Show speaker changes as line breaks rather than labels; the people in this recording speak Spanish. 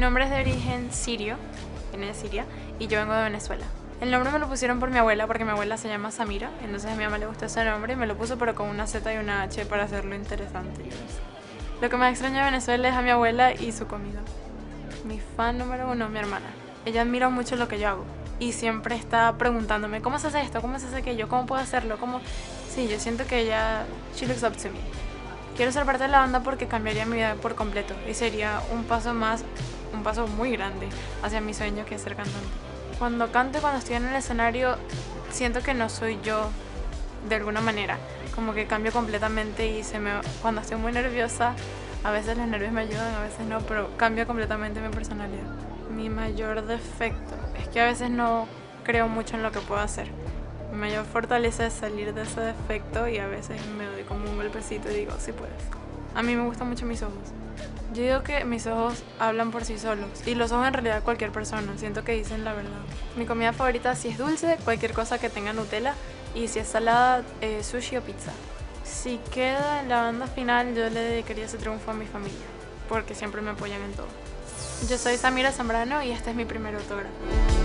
nombre es de origen sirio, viene de Siria, y yo vengo de Venezuela. El nombre me lo pusieron por mi abuela, porque mi abuela se llama Samira, entonces a mi mamá le gustó ese nombre y me lo puso, pero con una Z y una H para hacerlo interesante. Lo que más extraño de Venezuela es a mi abuela y su comida. Mi fan número uno, mi hermana. Ella admira mucho lo que yo hago y siempre está preguntándome, ¿cómo se hace esto? ¿Cómo se hace aquello? ¿Cómo puedo hacerlo? ¿Cómo? Sí, yo siento que ella, she looks up to me. Quiero ser parte de la banda porque cambiaría mi vida por completo y sería un paso muy grande hacia mi sueño, que es ser cantante. Cuando canto y cuando estoy en el escenario, siento que no soy yo de alguna manera, como que cambio completamente y cuando estoy muy nerviosa, a veces los nervios me ayudan, a veces no, pero cambia completamente mi personalidad. Mi mayor defecto es que a veces no creo mucho en lo que puedo hacer. Mi mayor fortaleza es salir de ese defecto y a veces me doy como un golpecito y digo, sí puedes. A mí me gustan mucho mis ojos. Yo digo que mis ojos hablan por sí solos y los ojos en realidad cualquier persona, siento que dicen la verdad. Mi comida favorita, si es dulce, cualquier cosa que tenga Nutella, y si es salada, sushi o pizza. Si queda en la banda final, yo le dedicaría ese triunfo a mi familia, porque siempre me apoyan en todo. Yo soy Samira Zambrano y este es mi primer autógrafo.